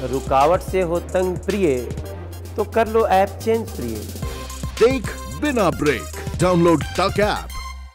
रुकावट से हो तंग प्रिय तो कर लो ऐप चेंज प्रिय। देख बिना ब्रेक, डाउनलोड तक ऐप।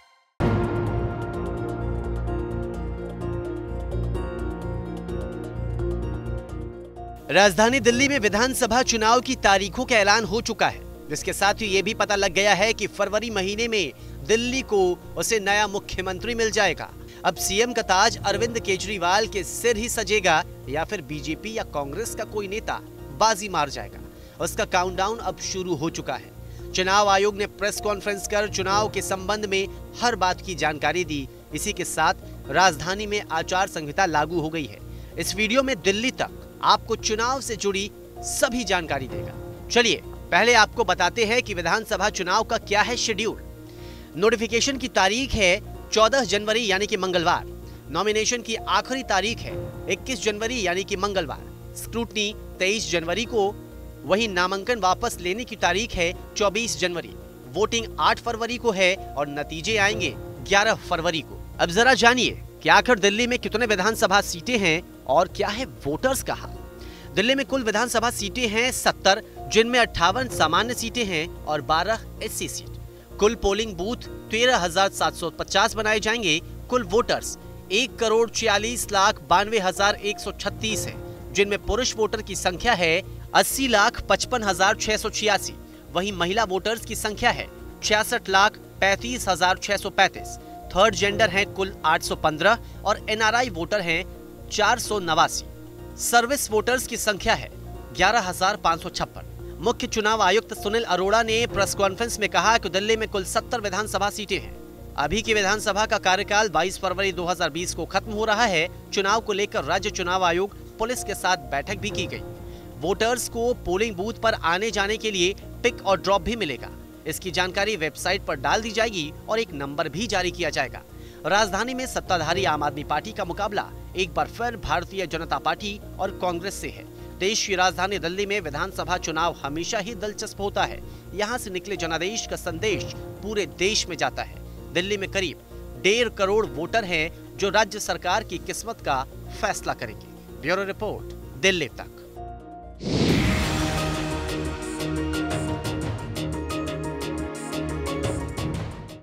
राजधानी दिल्ली में विधानसभा चुनाव की तारीखों का ऐलान हो चुका है, जिसके साथ ही ये भी पता लग गया है कि फरवरी महीने में दिल्ली को उसे नया मुख्यमंत्री मिल जाएगा। अब सीएम का ताज अरविंद केजरीवाल के सिर ही सजेगा या फिर बीजेपी या कांग्रेस का कोई नेता बाजी मार जाएगा, उसका काउंटडाउन अब शुरू हो चुका है। चुनाव आयोग ने प्रेस कॉन्फ्रेंस कर चुनाव के संबंध में हर बात की जानकारी दी। इसी के साथ राजधानी में आचार संहिता लागू हो गई है। इस वीडियो में दिल्ली तक आपको चुनाव से जुड़ी सभी जानकारी देगा। चलिए पहले आपको बताते हैं कि विधानसभा चुनाव का क्या है शेड्यूल। नोटिफिकेशन की तारीख है 14 जनवरी यानी कि मंगलवार। नॉमिनेशन की आखिरी तारीख है 21 जनवरी यानी कि मंगलवार। स्क्रूटनी 23 जनवरी को, वही नामांकन वापस लेने की तारीख है 24 जनवरी। वोटिंग 8 फरवरी को है और नतीजे आएंगे 11 फरवरी को। अब जरा जानिए कि आखिर दिल्ली में कितने विधानसभा सीटें हैं और क्या है वोटर्स का हाल। दिल्ली में कुल विधानसभा सीटें हैं 70, जिनमें 58 सामान्य सीटें हैं और 12 एससी सीट। कुल पोलिंग बूथ 13,750 बनाए जाएंगे। कुल वोटर्स 1,46,92,136 है, जिनमें पुरुष वोटर की संख्या है 80,55,686। वहीं महिला वोटर्स की संख्या है 66,35,635। थर्ड जेंडर है कुल 815 और एनआरआई वोटर हैं 489। सर्विस वोटर्स की संख्या है 11,556। मुख्य चुनाव आयुक्त सुनील अरोड़ा ने प्रेस कॉन्फ्रेंस में कहा कि दिल्ली में कुल 70 विधानसभा सीटें हैं। अभी की विधानसभा का कार्यकाल 22 फरवरी 2020 को खत्म हो रहा है। चुनाव को लेकर राज्य चुनाव आयोग पुलिस के साथ बैठक भी की गई। वोटर्स को पोलिंग बूथ पर आने जाने के लिए पिक और ड्रॉप भी मिलेगा। इसकी जानकारी वेबसाइट पर डाल दी जाएगी और एक नंबर भी जारी किया जाएगा। राजधानी में सत्ताधारी आम आदमी पार्टी का मुकाबला एक बार फिर भारतीय जनता पार्टी और कांग्रेस से है। देश की राजधानी दिल्ली में विधानसभा चुनाव हमेशा ही दिलचस्प होता है। यहाँ से निकले जनादेश का संदेश पूरे देश में जाता है। दिल्ली में करीब 1.5 करोड़ वोटर हैं जो राज्य सरकार की किस्मत का फैसला करेंगे। ब्यूरो रिपोर्ट, दिल्ली तक।